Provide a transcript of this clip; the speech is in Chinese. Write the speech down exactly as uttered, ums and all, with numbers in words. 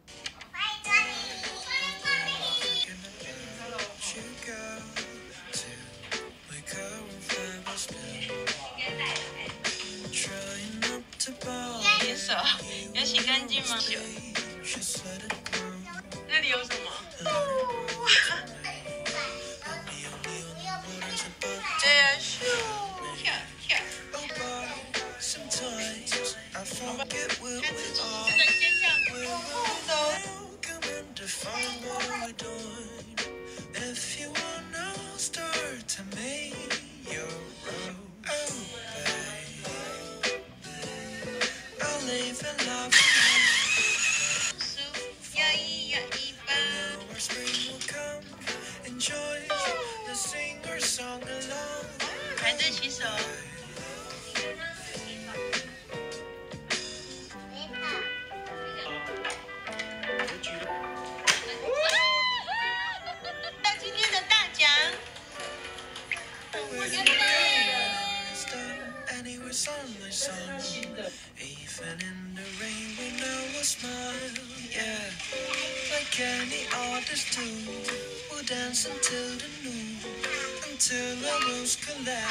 你的手有洗干净吗？那里有什么？对呀，咻，跳跳。好吧，看自己只能先这样。摇一摇尾巴。排队洗手。今天的大奖。Like any artist do, we'll dance until the noon, until our worlds collide.